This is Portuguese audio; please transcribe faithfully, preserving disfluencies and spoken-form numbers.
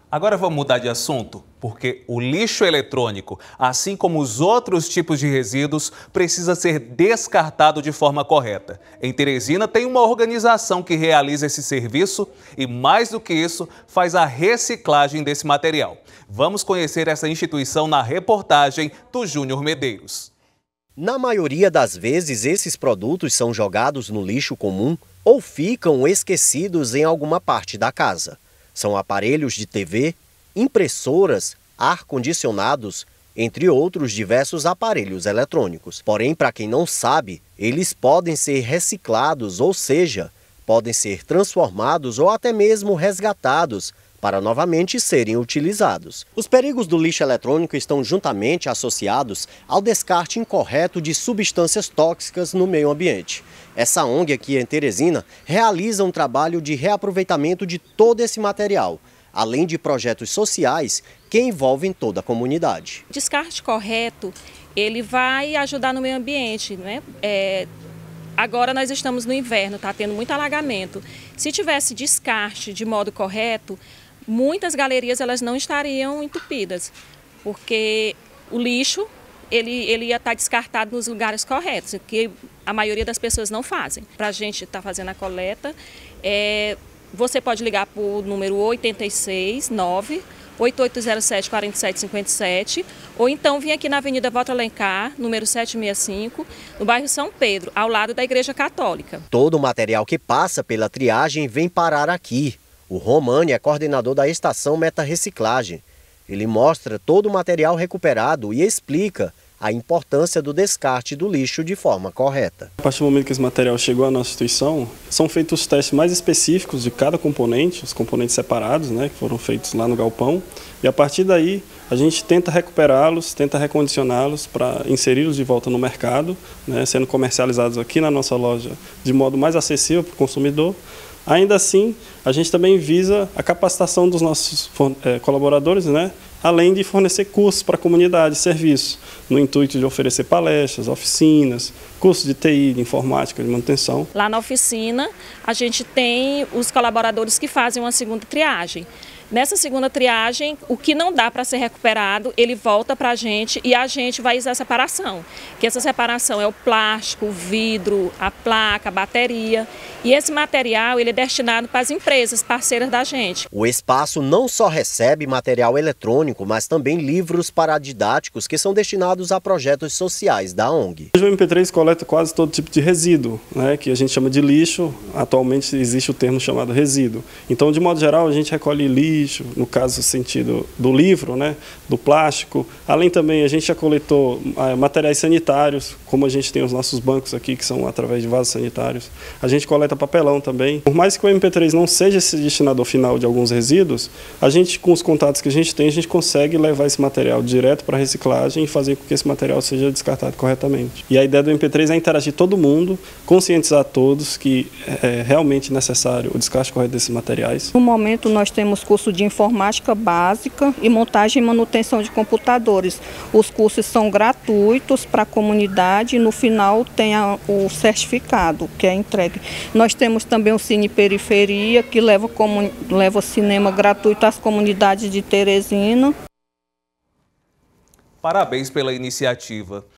Agora vamos mudar de assunto, porque o lixo eletrônico, assim como os outros tipos de resíduos, precisa ser descartado de forma correta. Em Teresina tem uma organização que realiza esse serviço e, mais do que isso, faz a reciclagem desse material. Vamos conhecer essa instituição na reportagem do Júnior Medeiros. Na maioria das vezes, esses produtos são jogados no lixo comum ou ficam esquecidos em alguma parte da casa. São aparelhos de T V, impressoras, ar-condicionados, entre outros diversos aparelhos eletrônicos. Porém, para quem não sabe, eles podem ser reciclados, ou seja, podem ser transformados ou até mesmo resgatados para novamente serem utilizados. Os perigos do lixo eletrônico estão juntamente associados ao descarte incorreto de substâncias tóxicas no meio ambiente. Essa O N G aqui em Teresina realiza um trabalho de reaproveitamento de todo esse material, além de projetos sociais que envolvem toda a comunidade. O descarte correto, ele vai ajudar no meio ambiente, né? É... Agora nós estamos no inverno, está tendo muito alagamento. Se tivesse descarte de modo correto, muitas galerias elas não estariam entupidas, porque o lixo ele, ele ia estar descartado nos lugares corretos, que a maioria das pessoas não fazem. Para a gente estar fazendo a coleta, é, você pode ligar para o número oito seis nove, oito oito zero sete, quatro sete cinco sete, ou então vir aqui na Avenida Walter Alencar, número setecentos e sessenta e cinco, no bairro São Pedro, ao lado da Igreja Católica. Todo o material que passa pela triagem vem parar aqui. O Romani é coordenador da estação Meta Reciclagem. Ele mostra todo o material recuperado e explica a importância do descarte do lixo de forma correta. A partir do momento que esse material chegou à nossa instituição, são feitos os testes mais específicos de cada componente, os componentes separados, né, que foram feitos lá no galpão, e a partir daí a gente tenta recuperá-los, tenta recondicioná-los para inseri-los de volta no mercado, né, sendo comercializados aqui na nossa loja de modo mais acessível para o consumidor. Ainda assim, a gente também visa a capacitação dos nossos é, colaboradores, né? Além de fornecer cursos para a comunidade, serviços, no intuito de oferecer palestras, oficinas, cursos de T I, de informática, de manutenção. Lá na oficina, a gente tem os colaboradores que fazem uma segunda triagem. Nessa segunda triagem, o que não dá para ser recuperado, ele volta para a gente e a gente vai fazer a separação. Que essa separação é o plástico, o vidro, a placa, a bateria. E esse material ele é destinado para as empresas parceiras da gente. O espaço não só recebe material eletrônico, mas também livros paradidáticos que são destinados a projetos sociais da O N G. Hoje o M P três coleta quase todo tipo de resíduo, né, que a gente chama de lixo. Atualmente existe o termo chamado resíduo. Então, de modo geral, a gente recolhe lixo, no caso, sentido do livro, né, do plástico. Além também, a gente já coletou ah, materiais sanitários, como a gente tem os nossos bancos aqui, que são através de vasos sanitários. A gente coleta papelão também. Por mais que o M P três não seja esse destinador final de alguns resíduos, a gente, com os contatos que a gente tem, a gente consegue levar esse material direto para a reciclagem e fazer com que esse material seja descartado corretamente. E a ideia do M P três é interagir todo mundo, conscientizar todos que é realmente necessário o descarte correto desses materiais. No momento, nós temos curso de informática básica e montagem e manutenção de computadores. Os cursos são gratuitos para a comunidade e no final tem a, o certificado que é entregue. Nós temos também o Cine Periferia, que leva, como, leva cinema gratuito às comunidades de Teresina. Parabéns pela iniciativa.